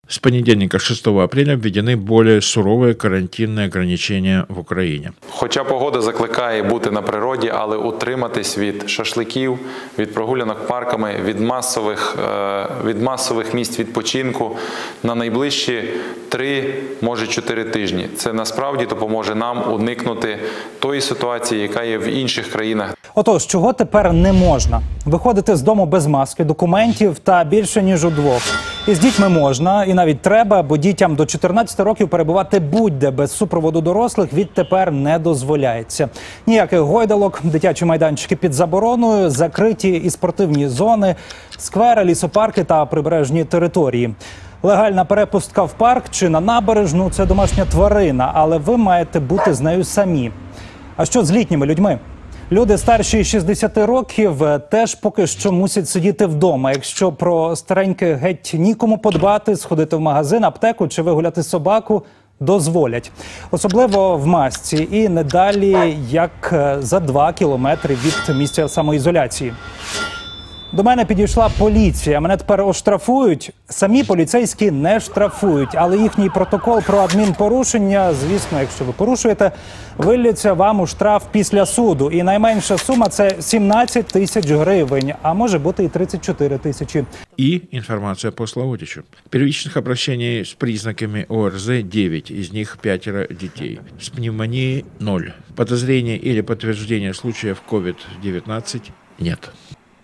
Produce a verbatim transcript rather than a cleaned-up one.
С понедельника шестого апреля введены более суровые карантинные ограничения в Україні. Хоча погода закликає бути на природі, але утриматись від шашликів, від прогулянок парками, від масових, від масових місць відпочинку на найближчі три, може чотири тижні. Це насправді допоможе нам уникнути тої ситуації, яка є в інших країнах. Отож, чого тепер не можна? Виходити з дому без маски, документів та більше ніж удвох. І з дітьми можна, і навіть треба, бо дітям до чотирнадцяти років перебувати будь-де без супроводу дорослих відтепер не дозволяється. Ніяких гойдалок, дитячі майданчики під забороною, закриті і спортивні зони, сквери, лісопарки та прибережні території. Легальна перепустка в парк чи на набережну – це домашня тварина, але ви маєте бути з нею самі. А що з літніми людьми? Люди старші шістдесяти років теж поки що мусять сидіти вдома. Якщо про стареньких геть нікому подбати, сходити в магазин, аптеку чи вигуляти собаку дозволять. Особливо в масці і не далі, як за два кілометри від місця самоізоляції. До мене підійшла поліція. Мене тепер оштрафують. Самі поліцейські не штрафують, але їхній протокол про адмінпорушення, звісно, якщо ви порушуєте, виллється вам у штраф після суду. І найменша сума – це сімнадцять тисяч гривень, а може бути і тридцять чотири тисячі. И информация по Славутичу. Первичных обращений с признаками ОРЗ девять, из них пятеро детей. С пневмонией ноль. Подозрения или подтверждения случаев ковид девятнадцать нет.